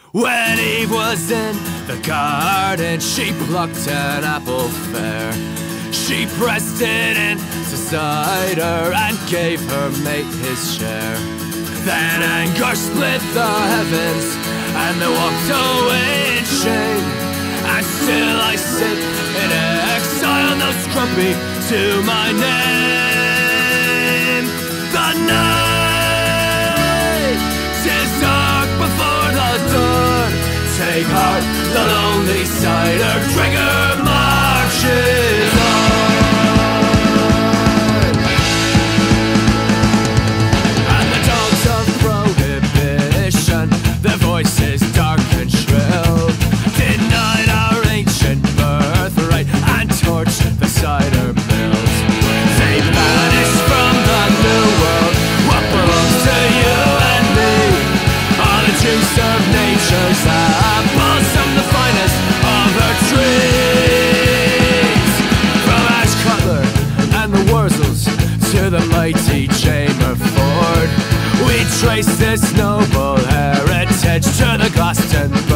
When Eve was in the garden, she plucked an apple fair. She pressed it into cider and gave her mate his share. Then anger split the heavens, and they walked away in shame. And still I sit in exile, no scrumpy to my name. The night is dark before the dawn. Take heart, the lonely cider trigger marches on. And the dogs of prohibition, their voices dark and shrill, denied our ancient birthright and torched the cider mills. They banished from the new world what belongs to you and me. All the juice of nature's apples from the finest of her trees. From Ash Cutler and the Wurzels to the mighty Chamber Ford, we trace this noble heritage to the Glaston